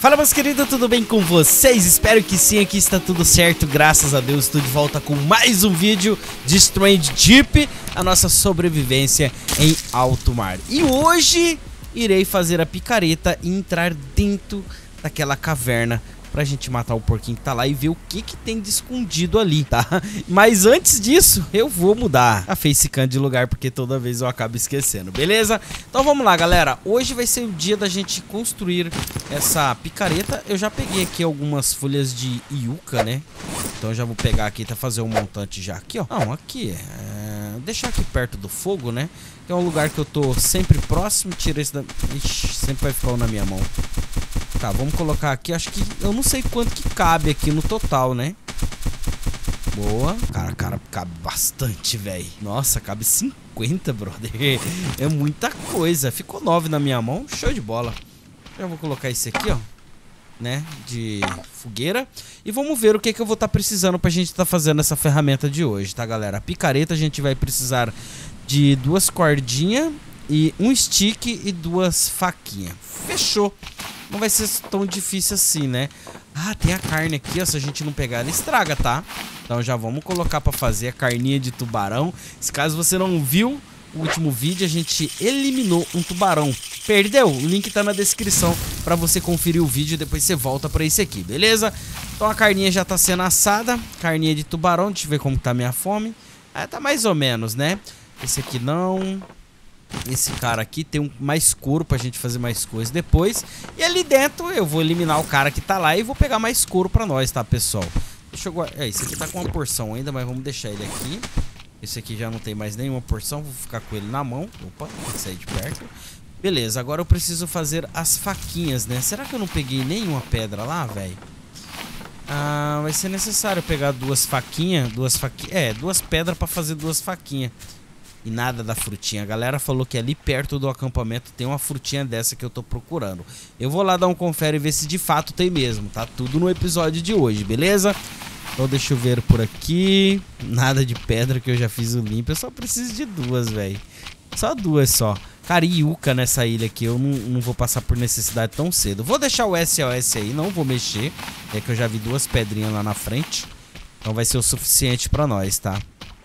Fala, meus queridos, tudo bem com vocês? Espero que sim, aqui está tudo certo, graças a Deus. Estou de volta com mais um vídeo de Strange Deep, a nossa sobrevivência em alto mar. E hoje irei fazer a picareta e entrar dentro daquela caverna pra gente matar o porquinho que tá lá e ver o que tem de escondido ali, tá? Mas antes disso, eu vou mudar a facecam de lugar, porque toda vez eu acabo esquecendo, beleza? Então vamos lá, galera. Hoje vai ser o dia da gente construir essa picareta. Eu já peguei aqui algumas folhas de yucca, né? Então eu já vou pegar aqui, tá, fazer um montante já aqui, ó. Não, aqui, deixar aqui perto do fogo, né? Que é um lugar que eu tô sempre próximo. Tira esse da... Ixi, sempre vai ficar um na minha mão. Tá, vamos colocar aqui. Acho que... Eu não sei quanto que cabe aqui no total, né? Boa. Cara, cabe bastante, velho. Nossa, cabe 50, brother. É muita coisa. Ficou 9 na minha mão. Show de bola. Já vou colocar esse aqui, ó, né? De fogueira. E vamos ver o que eu vou estar precisando pra gente estar fazendo essa ferramenta de hoje, tá, galera? A picareta a gente vai precisar de 2 cordinhas e um stick e 2 faquinhas. Fechou. Não vai ser tão difícil assim, né? Ah, tem a carne aqui, ó. Se a gente não pegar, ela estraga, tá? Então já vamos colocar pra fazer a carninha de tubarão. Se caso você não viu o último vídeo, a gente eliminou um tubarão. Perdeu? O link tá na descrição pra você conferir o vídeo e depois você volta pra esse aqui, beleza? Então a carninha já tá sendo assada. Carninha de tubarão, deixa eu ver como tá a minha fome. Ah, tá mais ou menos, né? Esse aqui não... Esse cara aqui tem mais couro pra gente fazer mais coisas depois. E ali dentro eu vou eliminar o cara que tá lá e vou pegar mais couro pra nós, tá, pessoal? Deixa eu guardar... esse aqui tá com uma porção ainda, mas vamos deixar ele aqui. Esse aqui já não tem mais nenhuma porção, vou ficar com ele na mão. Opa, tem que sair de perto. Beleza, agora eu preciso fazer as faquinhas, né? Será que eu não peguei nenhuma pedra lá, velho? Ah, vai ser necessário pegar 2 faquinhas. 2 pedras pra fazer 2 faquinhas. E nada da frutinha. A galera falou que ali perto do acampamento tem uma frutinha dessa que eu tô procurando. Eu vou lá dar um confere e ver se de fato tem mesmo. Tá tudo no episódio de hoje, beleza? Então deixa eu ver por aqui. Nada de pedra que eu já fiz o limpo. Eu só preciso de 2, velho. Só 2 só. Cara, e yucca nessa ilha aqui. Eu não vou passar por necessidade tão cedo. Vou deixar o SOS aí. Não vou mexer. É que eu já vi 2 pedrinhas lá na frente. Então vai ser o suficiente pra nós, tá?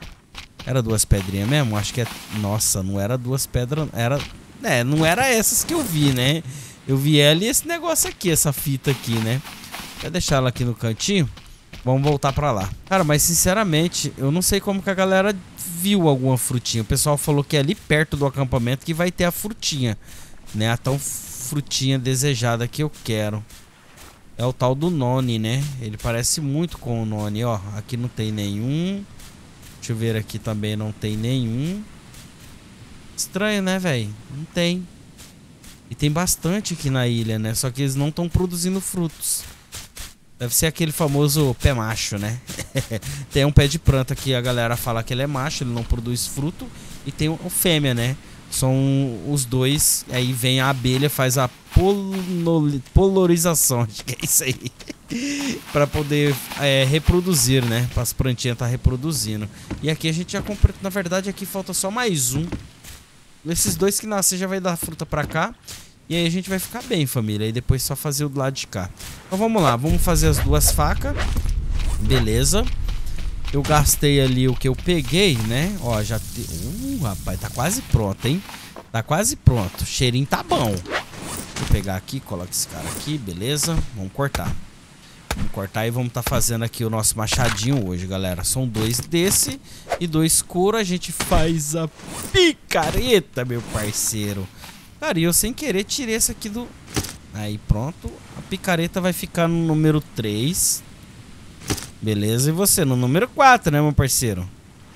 Era 2 pedrinhas mesmo? Acho que é... Nossa, não era 2 pedras... Era... não era essas que eu vi, né? Eu vi ela e esse negócio aqui, essa fita aqui, né? Vou deixar ela aqui no cantinho. Vamos voltar pra lá. Cara, mas sinceramente, eu não sei como que a galera viu alguma frutinha. O pessoal falou que é ali perto do acampamento que vai ter a frutinha, né? A tão frutinha desejada que eu quero. É o tal do noni, né? Ele parece muito com o noni, ó. Aqui não tem nenhum... Deixa eu ver aqui também, não tem nenhum. Estranho, né, velho? Não tem. E tem bastante aqui na ilha, né? Só que eles não estão produzindo frutos. Deve ser aquele famoso pé macho, né? Tem um pé de planta que a galera fala que ele é macho, ele não produz fruto. E tem o fêmea, né? São os dois. Aí vem a abelha, faz a polarização. Acho que é isso aí. Pra poder reproduzir, né? Para as plantinhas estar reproduzindo. E aqui a gente já comprou. Na verdade aqui falta só mais um. Esses 2 que nascer já vai dar fruta pra cá. E aí a gente vai ficar bem, família. E depois só fazer o do lado de cá. Então vamos lá, vamos fazer as 2 facas. Beleza. Eu gastei ali o que eu peguei, né? Ó, já... rapaz, tá quase pronto, hein? Tá quase pronto. O cheirinho tá bom. Vou pegar aqui, coloca esse cara aqui, beleza. Vamos cortar. Vamos cortar e vamos tá fazendo aqui o nosso machadinho hoje, galera. São 2 desse e 2 couro. A gente faz a picareta, meu parceiro. Cara, e eu sem querer tirei esse aqui do... Aí, pronto. A picareta vai ficar no número 3. Beleza, e você no número 4, né, meu parceiro?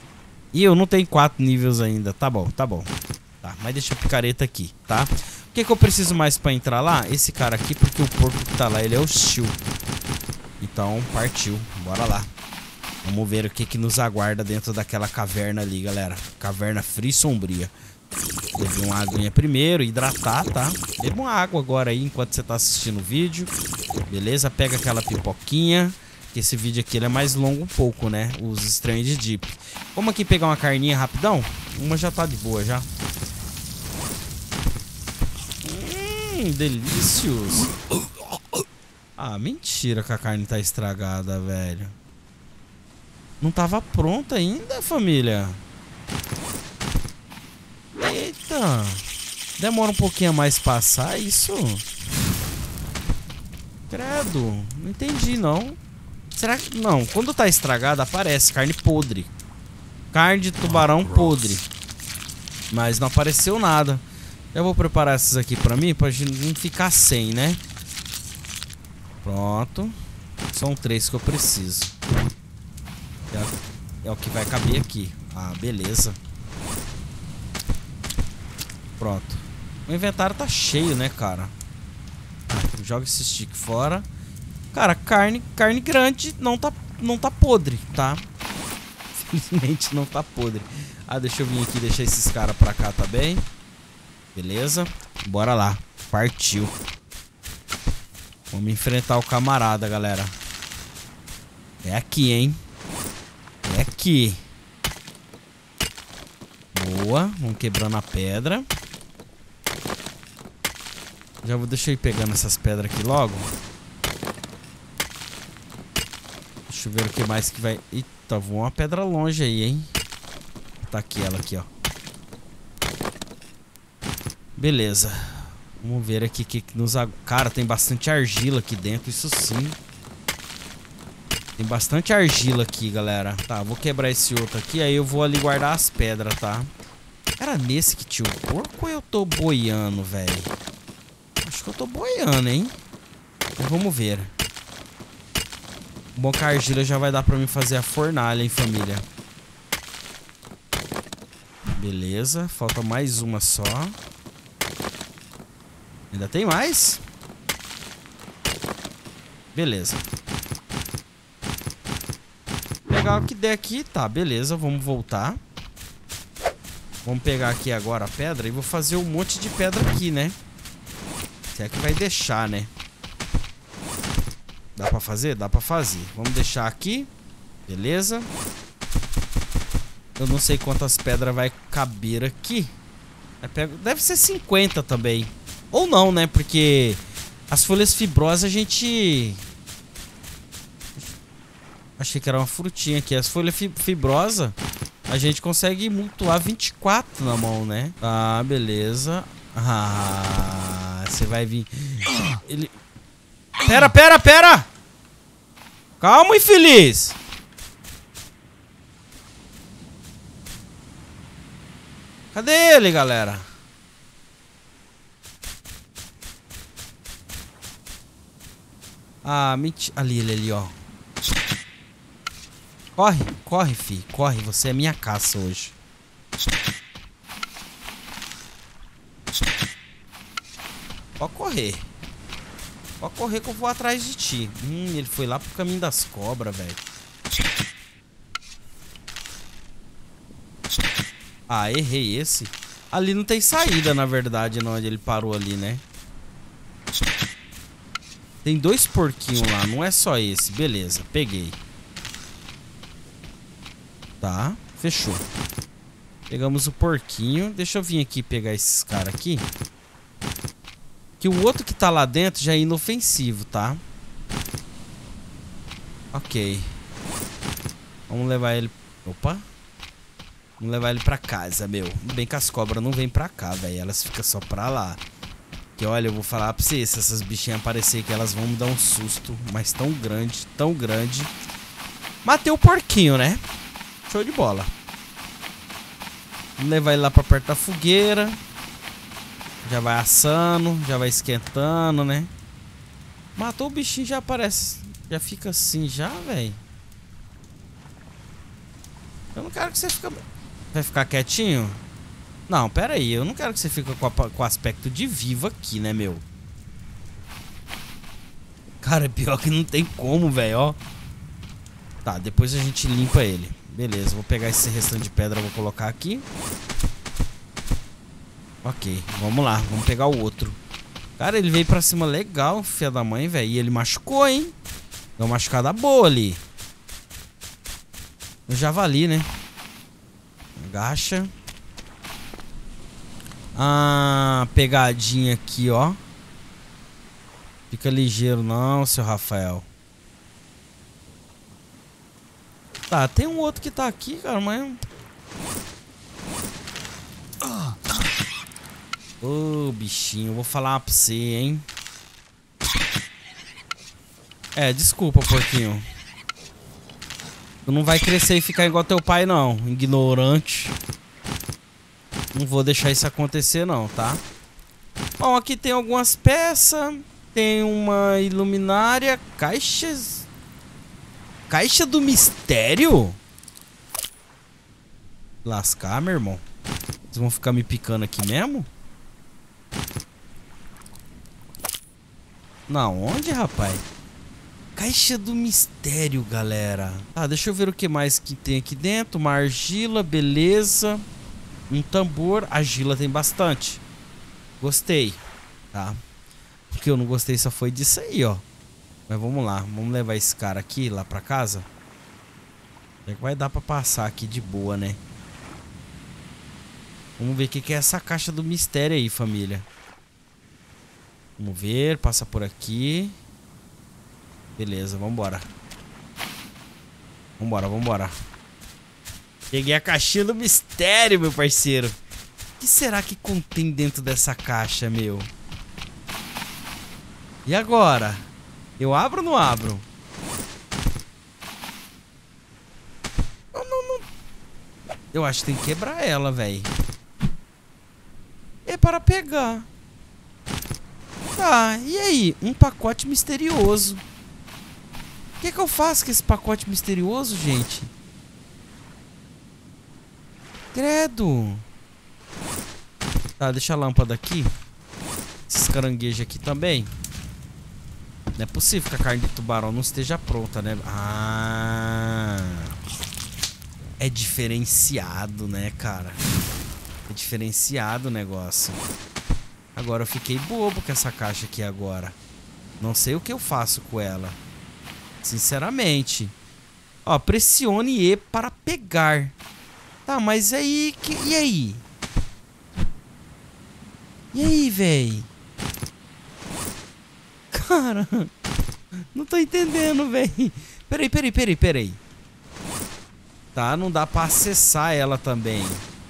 E eu não tenho 4 níveis ainda. Tá bom, tá bom. Tá, mas deixa a picareta aqui, tá? O que eu preciso mais pra entrar lá? Esse cara aqui, porque o porco que tá lá, ele é hostil. Então, partiu. Bora lá. Vamos ver o que nos aguarda dentro daquela caverna ali, galera. Caverna fria e sombria. Beber uma aguinha primeiro, hidratar, tá? Beba uma água agora aí, enquanto você tá assistindo o vídeo. Beleza? Pega aquela pipoquinha. Que esse vídeo aqui ele é mais longo um pouco, né? Os Strange Deep. Vamos aqui pegar uma carninha rapidão. Uma já tá de boa, já. Delícios. Ah, mentira que a carne tá estragada, velho. Não tava pronta ainda, família. Eita. Demora um pouquinho a mais passar isso? Credo. Não entendi, não. Será que... Não, quando tá estragada aparece carne podre. Carne de tubarão podre. Mas não apareceu nada. Eu vou preparar esses aqui pra mim, pra gente não ficar sem, né? Pronto. São 3 que eu preciso. É o que vai caber aqui. Ah, beleza. Pronto. O inventário tá cheio, né, cara? Joga esse stick fora. Cara, carne grande não tá podre, tá? Infelizmente não tá podre. Ah, deixa eu vir aqui e deixar esses caras pra cá também. Beleza. Bora lá. Partiu. Vamos enfrentar o camarada, galera. É aqui, hein? É aqui. Boa. Vamos quebrando a pedra. Já vou deixar eu ir pegando essas pedras aqui logo. Deixa eu ver o que mais que vai... Eita, voou uma pedra longe aí, hein? Tá aqui ela aqui, ó. Beleza. Vamos ver aqui que nos... Cara, tem bastante argila aqui dentro, isso sim. Tem bastante argila aqui, galera. Tá, vou quebrar esse outro aqui, aí eu vou ali guardar as pedras, tá? Era nesse que tinha o porco ou eu tô boiando, velho? Acho que eu tô boiando, hein? Então vamos ver. Bom que a argila já vai dar pra mim fazer a fornalha, hein, família? Beleza, falta mais uma só. Ainda tem mais? Beleza. Pegar o que der aqui. Tá, beleza, vamos voltar. Vamos pegar aqui agora a pedra e vou fazer um monte de pedra aqui, né? Se é que vai deixar, né? Dá pra fazer? Dá pra fazer. Vamos deixar aqui. Beleza. Eu não sei quantas pedras vai caber aqui. Deve ser 50 também. Ou não, né? Porque as folhas fibrosas a gente... Achei que era uma frutinha aqui. As folhas fibrosas a gente consegue mutuar 24 na mão, né? Tá, beleza. Ah, você vai vir... Ele... Pera! Calma, infeliz! Cadê ele, galera? Ah, mentira. Ali, ó. Corre, fi. Corre, você é minha caça hoje. Pode correr. Pode correr que eu vou atrás de ti. Ele foi lá pro caminho das cobras, velho. Ah, errei esse. Ali não tem saída, na verdade, não, onde ele parou ali, né? Tem 2 porquinhos lá, não é só esse. Beleza, peguei. Tá, fechou. Pegamos o porquinho. Deixa eu vir aqui pegar esses caras aqui. Que o outro que tá lá dentro já é inofensivo, tá? Ok. Vamos levar ele... Opa. Vamos levar ele pra casa, meu. Bem que as cobras não vêm pra cá, velho. Elas ficam só pra lá. Que olha, eu vou falar pra você, se essas bichinhas aparecerem que elas vão me dar um susto. Mas tão grande, tão grande. Matei o porquinho, né? Show de bola. Vamos levar ele lá pra perto da fogueira. Já vai assando, já vai esquentando, né? Matou o bichinho, já aparece. Já fica assim já, velho. Eu não quero que você fique... Vai ficar quietinho? Não, pera aí. Eu não quero que você fique com aspecto de vivo aqui, né, meu? Cara, pior que não tem como, velho, ó. Tá, depois a gente limpa ele. Beleza, vou pegar esse restante de pedra, vou colocar aqui. Ok, vamos lá, vamos pegar o outro. Cara, ele veio pra cima legal, filha da mãe, velho. E ele machucou, hein? Deu uma machucada boa ali. O javali, né? Agacha. Ah, pegadinha aqui, ó. Fica ligeiro não, seu Rafael. Tá, tem um outro que tá aqui, cara, mas... Ô, bichinho, eu vou falar pra você, hein. Desculpa, porquinho. Tu não vai crescer e ficar igual teu pai, não. Ignorante. Não vou deixar isso acontecer, não, tá? Bom, aqui tem algumas peças. Tem uma iluminária. Caixas... Caixa do mistério? Lascar, meu irmão. Vocês vão ficar me picando aqui mesmo? Não, onde, rapaz? Caixa do mistério, galera. Tá, deixa eu ver o que mais que tem aqui dentro. Uma argila, beleza. Um tambor. Argila tem bastante. Gostei, tá? O que eu não gostei só foi disso aí, ó. Mas vamos lá, vamos levar esse cara aqui lá pra casa. É que vai dar pra passar aqui de boa, né? Vamos ver o que é essa caixa do mistério aí, família. Vamos ver, passa por aqui. Beleza, vambora. Vambora, vambora. Peguei a caixinha do mistério, meu parceiro. O que será que contém dentro dessa caixa, meu? E agora? Eu abro ou não abro? Não. Eu acho que tem que quebrar ela, velho. É para pegar. Tá, e aí? Um pacote misterioso. O que eu faço com esse pacote misterioso, gente? Credo. Tá, deixa a lâmpada aqui. Esses caranguejos aqui também. Não é possível que a carne de tubarão não esteja pronta, né? Ah. É diferenciado, né, cara? É diferenciado o negócio. Agora eu fiquei bobo com essa caixa aqui agora. Não sei o que eu faço com ela. Sinceramente. Ó, pressione E para pegar. Tá, mas aí... E aí? E aí, véi? Cara... Não tô entendendo, véi. Peraí. Tá, não dá pra acessar ela também.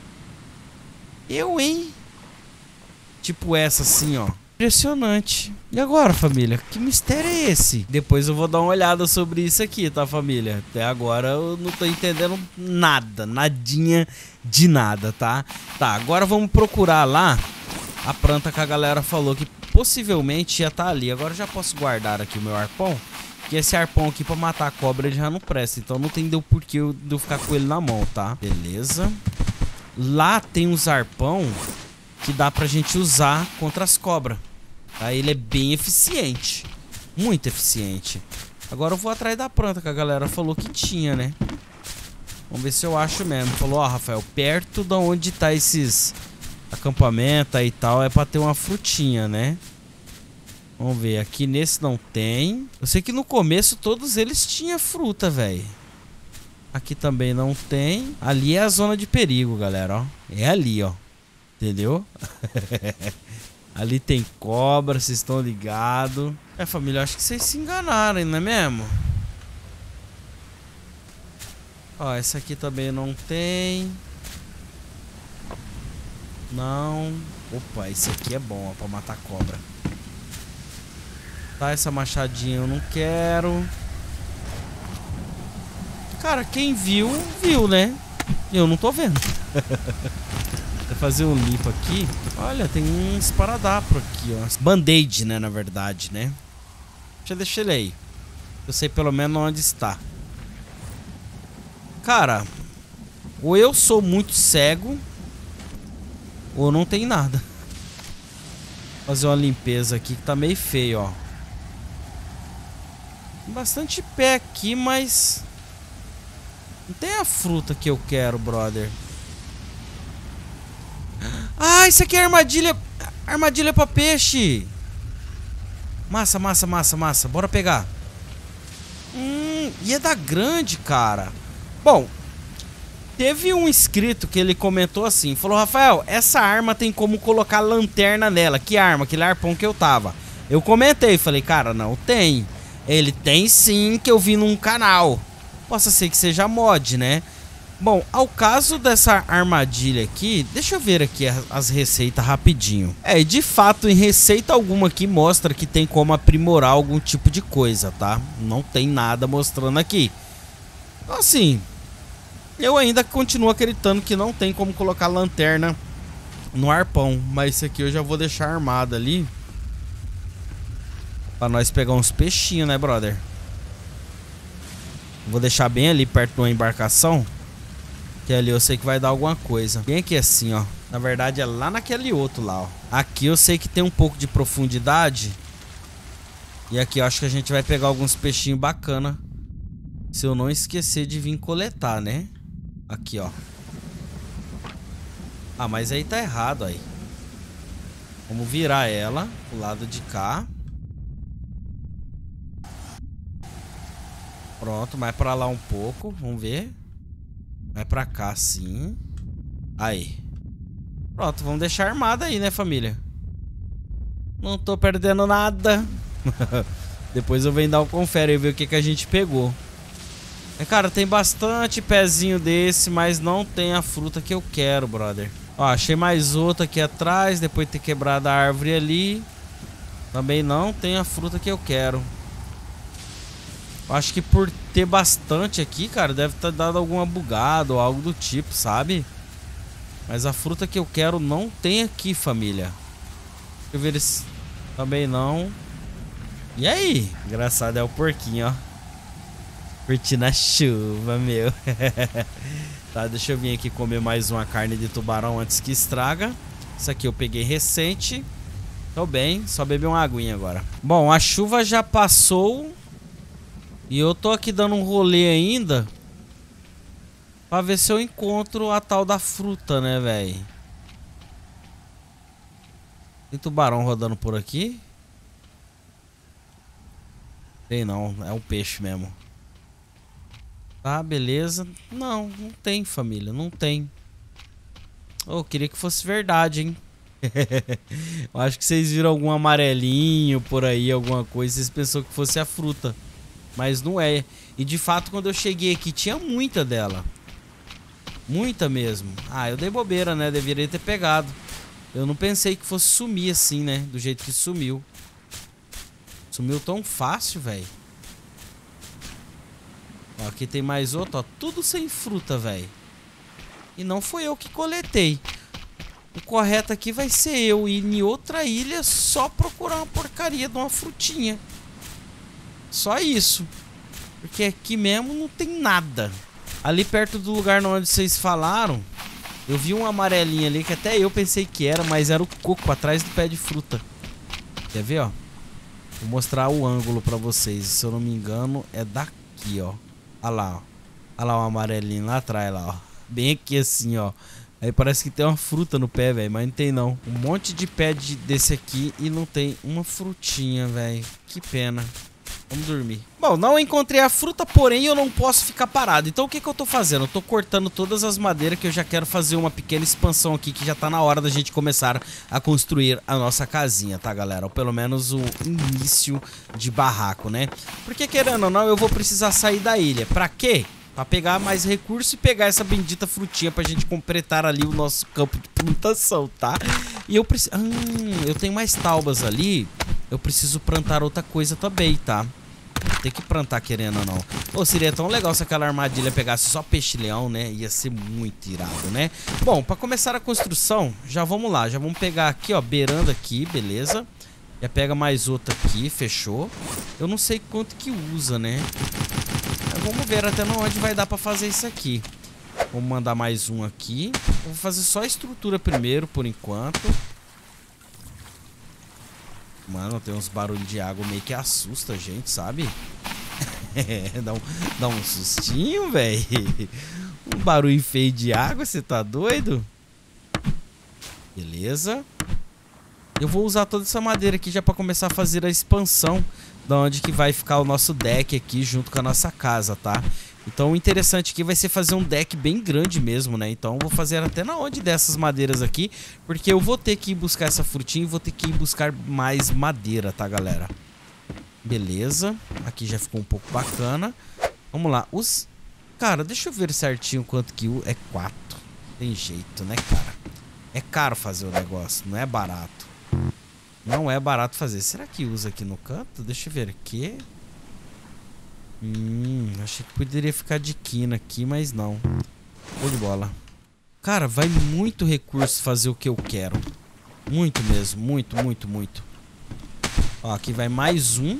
Hein? Tipo essa assim, ó. Impressionante. E agora, família? Que mistério é esse? Depois eu vou dar uma olhada sobre isso aqui, tá, família? Até agora eu não tô entendendo nada. Nadinha de nada, tá? Tá, agora vamos procurar lá a planta que a galera falou que possivelmente ia estar ali. Agora eu já posso guardar aqui o meu arpão. Que esse arpão aqui pra matar a cobra ele já não presta. Então não tem o porquê de eu ficar com ele na mão, tá? Beleza. Lá tem uns arpão que dá pra gente usar contra as cobras. Tá? Ele é bem eficiente. Muito eficiente. Agora eu vou atrás da planta que a galera falou que tinha, né? Vamos ver se eu acho mesmo. Falou, ó, Rafael, perto de onde tá esses acampamentos aí e tal, é pra ter uma frutinha, né? Vamos ver, aqui nesse não tem. Eu sei que no começo todos eles tinham fruta, velho. Aqui também não tem. Ali é a zona de perigo, galera, ó. É ali, ó. Entendeu? Ali tem cobra, vocês estão ligados. É, família, acho que vocês se enganaram, não é mesmo? Ó, esse aqui também não tem. Não. Opa, esse aqui é bom, ó, pra matar cobra. Tá, essa machadinha eu não quero. Cara, quem viu, viu, né? Eu não tô vendo. Vou fazer um limpo aqui. Olha, tem um esparadrapo aqui, ó. Band-aid, né, na verdade, né? Deixa ele aí. Eu sei pelo menos onde está. Cara, ou eu sou muito cego, ou não tem nada. Vou fazer uma limpeza aqui que tá meio feio, ó. Tem bastante pé aqui, mas não tem a fruta que eu quero, brother. Ah, isso aqui é armadilha. Armadilha pra peixe. Massa. Bora pegar. E é da grande, cara. Bom, teve um inscrito que ele comentou assim. Falou, Rafael, essa arma tem como colocar lanterna nela. Que arma? Aquele arpão que eu tava. Eu comentei, falei, cara, não tem. Ele tem sim, que eu vi num canal. Possa ser que seja mod, né? Bom, ao caso dessa armadilha aqui, deixa eu ver aqui as receitas rapidinho. E de fato, em receita alguma aqui mostra que tem como aprimorar algum tipo de coisa, tá? Não tem nada mostrando aqui. Então, assim, eu ainda continuo acreditando que não tem como colocar lanterna no arpão. Mas esse aqui eu já vou deixar armado ali, pra nós pegar uns peixinhos, né, brother? Vou deixar bem ali perto de uma embarcação, que ali eu sei que vai dar alguma coisa. Bem aqui assim, ó. Na verdade é lá naquele outro lá, ó. Aqui eu sei que tem um pouco de profundidade. E aqui eu acho que a gente vai pegar alguns peixinhos bacana, se eu não esquecer de vir coletar, né? Aqui, ó. Ah, mas aí tá errado aí. Vamos virar ela pro lado de cá. Pronto, mais pra lá um pouco. Vamos ver. Vai pra cá, sim. Aí. Pronto, vamos deixar armada aí, né, família? Não tô perdendo nada. Depois eu venho dar um confere e ver o que a gente pegou. Cara, tem bastante pezinho desse, mas não tem a fruta que eu quero, brother. Ó, achei mais outra aqui atrás, depois de ter quebrado a árvore ali. Também não tem a fruta que eu quero. Acho que por ter bastante aqui, cara, deve ter dado alguma bugada ou algo do tipo, sabe? Mas a fruta que eu quero não tem aqui, família. Deixa eu ver se... Também não. E aí? Engraçado é o porquinho, ó. Curtindo a chuva, meu. Tá, deixa eu vir aqui comer mais uma carne de tubarão antes que estraga. Isso aqui eu peguei recente. Tô bem, só beber uma aguinha agora. Bom, a chuva já passou. E eu tô aqui dando um rolê ainda pra ver se eu encontro a tal da fruta, né, velho? Tem tubarão rodando por aqui? Tem não, é um peixe mesmo. Tá, beleza. Não, não tem, família, não tem. Eu queria que fosse verdade, hein? Eu acho que vocês viram algum amarelinho por aí, alguma coisa. Vocês pensaram que fosse a fruta. Mas não é. E de fato, quando eu cheguei aqui, tinha muita dela. Muita mesmo. Ah, eu dei bobeira, né? Deveria ter pegado. Eu não pensei que fosse sumir assim, né? Do jeito que sumiu. Sumiu tão fácil, velho. Aqui tem mais outro, ó. Tudo sem fruta, velho. E não foi eu que coletei. O correto aqui vai ser eu ir em outra ilha só procurar uma porcaria de uma frutinha. Só isso. Porque aqui mesmo não tem nada. Ali perto do lugar onde vocês falaram, eu vi um amarelinho ali que até eu pensei que era, mas era o coco atrás do pé de fruta. Quer ver, ó? Vou mostrar o ângulo pra vocês. Se eu não me engano, é daqui, ó. Olha lá, ó. Olha lá o amarelinho lá atrás, lá, ó. Bem aqui assim, ó. Aí parece que tem uma fruta no pé, velho, mas não tem não. Um monte de pé desse aqui e não tem uma frutinha, velho. Que pena. Vamos dormir. Bom, não encontrei a fruta, porém eu não posso ficar parado. Então o que eu tô fazendo? Eu tô cortando todas as madeiras que eu já quero fazer uma pequena expansão aqui, que já tá na hora da gente começar a construir a nossa casinha, tá, galera? Ou pelo menos o início de barraco, né? Porque querendo ou não, eu vou precisar sair da ilha. Pra quê? Pra pegar mais recursos e pegar essa bendita frutinha pra gente completar ali o nosso campo de plantação, tá? E eu preciso... eu tenho mais taubas ali. Eu preciso plantar outra coisa também, tá? Tem que plantar, querendo ou não. Pô, seria tão legal se aquela armadilha pegasse só peixe-leão, né? Ia ser muito irado, né? Bom, pra começar a construção, já vamos lá. Já vamos pegar aqui, ó, beirando aqui, beleza? Já pega mais outra aqui, fechou. Eu não sei quanto que usa, né? Mas vamos ver até onde vai dar pra fazer isso aqui. Vamos mandar mais um aqui. Eu vou fazer só a estrutura primeiro, por enquanto. Mano, tem uns barulhos de água meio que assusta a gente, sabe? dá um sustinho, velho. Um barulho feio de água, você tá doido? Beleza. Eu vou usar toda essa madeira aqui já pra começar a fazer a expansão da onde que vai ficar o nosso deck aqui junto com a nossa casa, tá? Então o interessante aqui vai ser fazer um deck bem grande mesmo, né? Então eu vou fazer até na onde dessas madeiras aqui, porque eu vou ter que ir buscar essa frutinha e vou ter que ir buscar mais madeira, tá, galera? Beleza. Aqui já ficou um pouco bacana. Vamos lá. Cara, deixa eu ver certinho quanto que é 4. Tem jeito, né, cara? É caro fazer o negócio, não é barato. Não é barato fazer. Será que usa aqui no canto? Deixa eu ver aqui. Achei que poderia ficar de quina aqui, mas não. Show de bola. Cara, vai muito recurso fazer o que eu quero. Muito mesmo, muito, muito, muito. Ó, aqui vai mais um.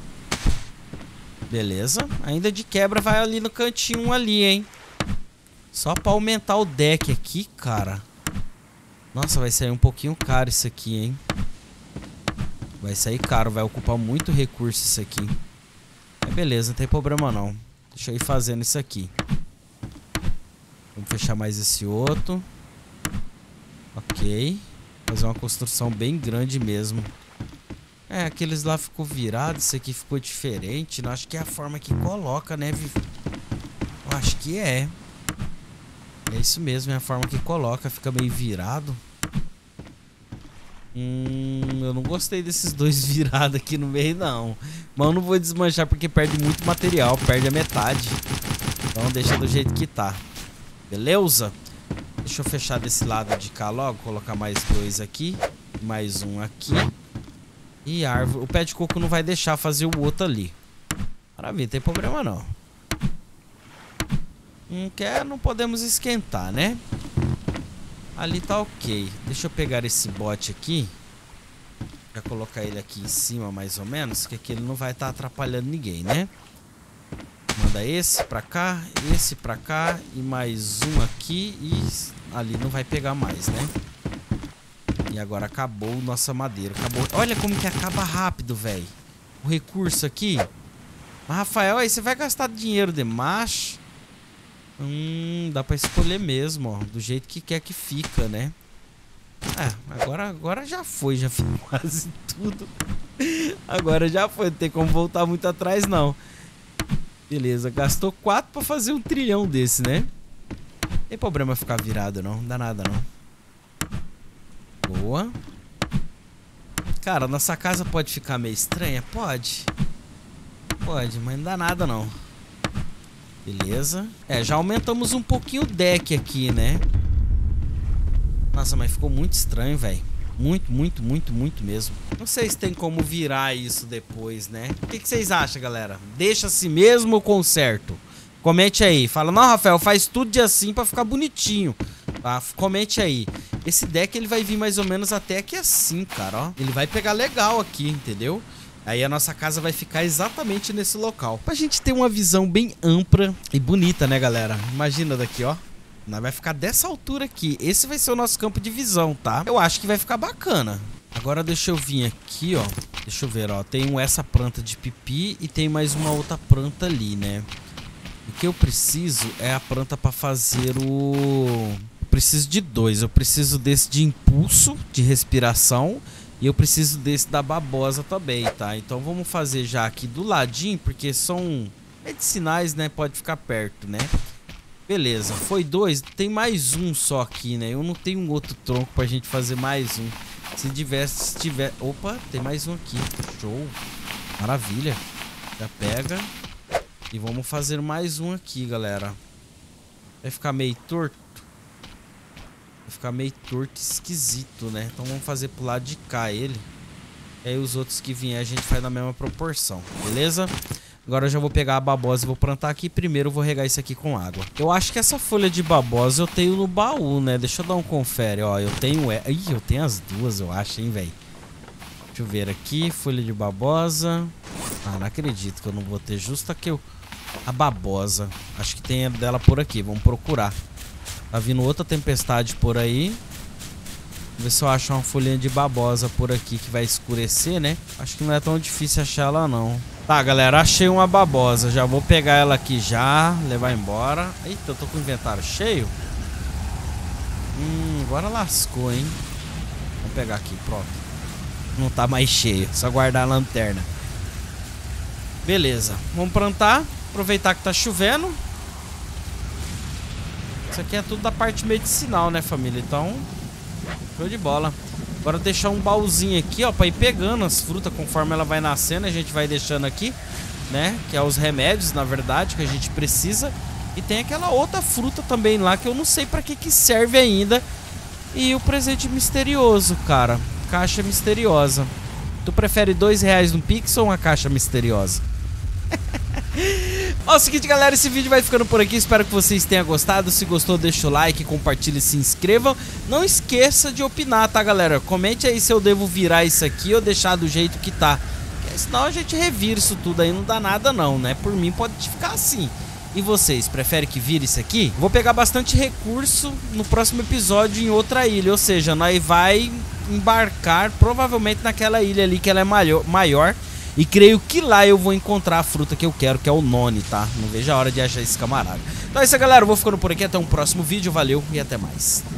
Beleza. Ainda de quebra vai ali no cantinho ali, hein. Só pra aumentar o deck aqui, cara. Nossa, vai sair um pouquinho caro isso aqui, hein. Vai sair caro, vai ocupar muito recurso isso aqui. Mas beleza, não tem problema não. Deixa eu ir fazendo isso aqui. Vamos fechar mais esse outro. Ok. Fazer uma construção bem grande mesmo. É, aqueles lá ficou virado, isso aqui ficou diferente. Não acho que é a forma que coloca, né, Vivi? Eu acho que é. É isso mesmo, é a forma que coloca, fica meio virado. Eu não gostei desses dois virados aqui no meio, não. Mas eu não vou desmanchar porque perde muito material, perde a metade. Então deixa do jeito que tá. Beleza? Deixa eu fechar desse lado de cá logo, colocar mais 2 aqui. Mais um aqui. E árvore. O pé de coco não vai deixar fazer o outro ali. Maravilha, não tem problema não. Não podemos esquentar, né? Ali tá ok. Deixa eu pegar esse bote aqui. Já colocar ele aqui em cima mais ou menos, que aqui ele não vai estar atrapalhando ninguém, né? Manda esse pra cá e mais um aqui e ali não vai pegar mais, né? E agora acabou nossa madeira. Acabou. Olha como que acaba rápido, velho. O recurso aqui. Mas, Rafael, aí você vai gastar dinheiro demais. Dá pra escolher mesmo, ó. Do jeito que quer que fica, né? Agora já foi. Já fiz quase tudo. Agora já foi. Não tem como voltar muito atrás, não. Beleza, gastou 4 pra fazer um trilhão desse, né? Não tem problema ficar virado, não. Não dá nada, não. Boa. Cara, nossa casa pode ficar meio estranha? Pode. Pode, mas não dá nada, não. Beleza. Já aumentamos um pouquinho o deck aqui, né? Nossa, mas ficou muito estranho, velho. Muito, muito, muito, muito mesmo. Não sei se tem como virar isso depois, né? O que vocês acham, galera? Deixa assim mesmo ou conserto? Comente aí. Fala, não, Rafael, faz tudo de assim pra ficar bonitinho. Tá? Comente aí. Esse deck, ele vai vir mais ou menos até aqui assim, cara, ó. Ele vai pegar legal aqui, entendeu? Aí a nossa casa vai ficar exatamente nesse local. Pra gente ter uma visão bem ampla e bonita, né, galera? Imagina daqui, ó. Nós vai ficar dessa altura aqui. Esse vai ser o nosso campo de visão, tá? Eu acho que vai ficar bacana. Agora deixa eu vir aqui, ó. Deixa eu ver, ó. Tem essa planta de pipi e tem mais uma outra planta ali, né? O que eu preciso é a planta pra fazer o... Eu preciso de 2. Eu preciso desse de impulso, de respiração. E eu preciso desse da babosa também, tá? Então vamos fazer já aqui do ladinho, porque são medicinais, né? Pode ficar perto, né? Beleza, foi 2. Tem mais um só aqui, né? Eu não tenho um outro tronco pra gente fazer mais um. Se tiver... Opa, tem mais um aqui. Show. Maravilha. Já pega. E vamos fazer mais um aqui, galera. Vai ficar meio torto. Vai ficar meio torto e esquisito, né? Então vamos fazer pro lado de cá ele. E aí os outros que vier a gente faz na mesma proporção, beleza? Agora eu já vou pegar a babosa e vou plantar aqui. Primeiro eu vou regar isso aqui com água. Eu acho que essa folha de babosa eu tenho no baú, né? Deixa eu dar um confere, ó. Eu tenho... Ih, eu tenho as duas, eu acho, hein, velho. Deixa eu ver aqui. Folha de babosa. Ah, não acredito que eu não vou ter justo aqui a babosa. Acho que tem dela por aqui. Vamos procurar. Tá vindo outra tempestade por aí. Vamos ver se eu acho uma folhinha de babosa por aqui que vai escurecer, né? Acho que não é tão difícil achar ela, não. Tá, galera, achei uma babosa. Já vou pegar ela aqui já, levar embora. Eita, eu tô com o inventário cheio. Agora lascou, hein? Vamos pegar aqui, pronto. Não tá mais cheio, só guardar a lanterna. Beleza, vamos plantar. Aproveitar que tá chovendo. Isso aqui é tudo da parte medicinal, né, família? Então, show de bola. Agora deixar um baúzinho aqui, ó, pra ir pegando as frutas conforme ela vai nascendo. A gente vai deixando aqui, né? Que é os remédios, na verdade, que a gente precisa. E tem aquela outra fruta também lá que eu não sei pra que serve ainda. E o presente misterioso, cara. Caixa misteriosa. Tu prefere R$2 no Pix ou uma caixa misteriosa? Ó, é o seguinte, galera, esse vídeo vai ficando por aqui. Espero que vocês tenham gostado. Se gostou, deixa o like, compartilhe e se inscrevam. Não esqueça de opinar, tá, galera? Comente aí se eu devo virar isso aqui ou deixar do jeito que tá. Porque senão a gente revira isso tudo aí, não dá nada não, né? Por mim pode ficar assim. E vocês, preferem que vire isso aqui? Vou pegar bastante recurso no próximo episódio em outra ilha. Ou seja, nós vai embarcar provavelmente naquela ilha ali que ela é maior. E creio que lá eu vou encontrar a fruta que eu quero, que é o Noni, tá? Não vejo a hora de achar esse camarada. Então é isso, galera. Eu vou ficando por aqui. Até um próximo vídeo. Valeu e até mais.